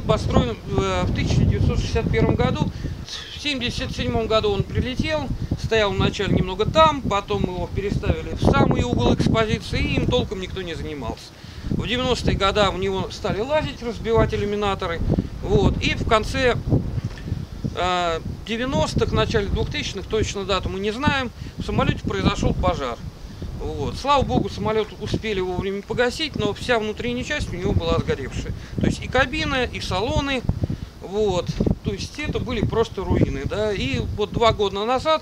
построен в 1961 году. В 1977 году он прилетел, стоял вначале немного там, потом его переставили в самый угол экспозиции, и им толком никто не занимался. В 90-е годы в него стали лазить, разбивать иллюминаторы. Вот. И в конце 90-х, начале 2000-х, точно дату мы не знаем, в самолете произошел пожар. Вот. Слава богу, самолет успели вовремя погасить, но вся внутренняя часть у него была сгоревшая. То есть и кабина, и салоны. Вот. То есть это были просто руины. Да? И вот 2 года назад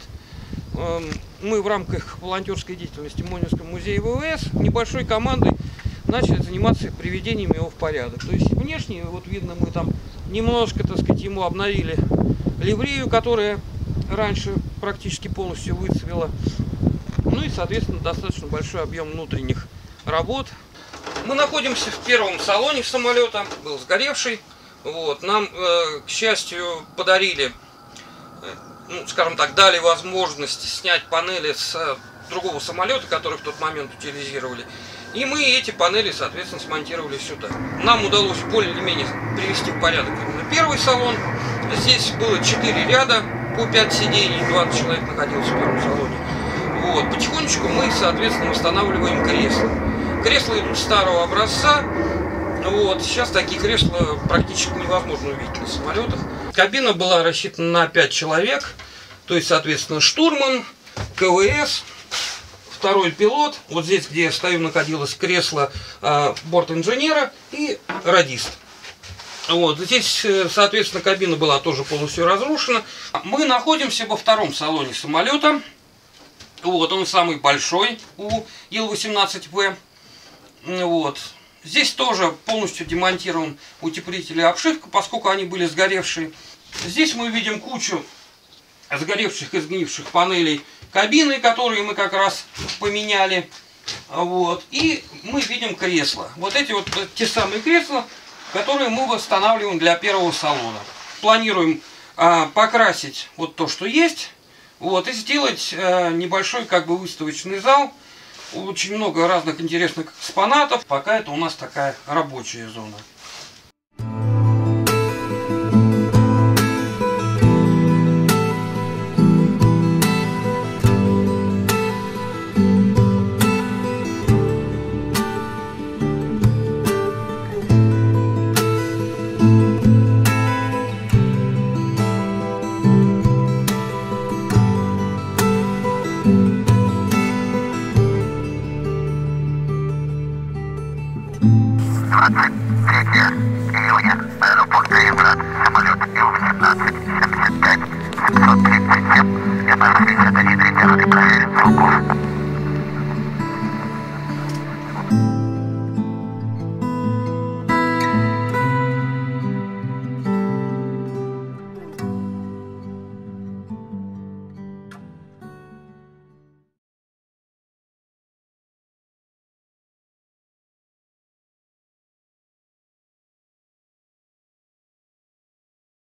мы в рамках волонтерской деятельности в Монинском музее ВВС небольшой командой начали заниматься приведением его в порядок. То есть внешне, вот видно, мы там немножко, так сказать, ему обновили ливрею, которая раньше практически полностью выцвела. Ну и, соответственно, достаточно большой объем внутренних работ. Мы находимся в первом салоне самолета, был сгоревший. Вот. Нам, к счастью, подарили, ну, скажем так, дали возможность снять панели с другого самолета, который в тот момент утилизировали. И мы эти панели, соответственно, смонтировали сюда. Нам удалось более-менее привести в порядок именно первый салон. Здесь было 4 ряда по 5 сидений, 20 человек находилось в первом салоне. Вот. Потихонечку мы, соответственно, восстанавливаем кресла. Кресла идут старого образца. Вот. Сейчас такие кресла практически невозможно увидеть на самолетах. Кабина была рассчитана на 5 человек. То есть, соответственно, штурман, КВС, второй пилот. Вот здесь, где я стою, находилось кресло борт-инженера и радист. Вот. Здесь, соответственно, кабина была тоже полностью разрушена. Мы находимся во втором салоне самолета. Вот, он самый большой у Ил-18В. Вот. Здесь тоже полностью демонтирован утеплитель и обшивка, поскольку они были сгоревшие. Здесь мы видим кучу сгоревших и сгнивших панелей кабины, которые мы как раз поменяли. Вот. И мы видим кресла. Вот эти вот те самые кресла, которые мы восстанавливаем для первого салона. Планируем покрасить вот то, что есть. Вот, и сделать небольшой как бы выставочный зал. Очень много разных интересных экспонатов. Пока это у нас такая рабочая зона. Июня, аэропорт Ленинград, самолет Ил-18, 75, 737, это 61 проверен Сургов.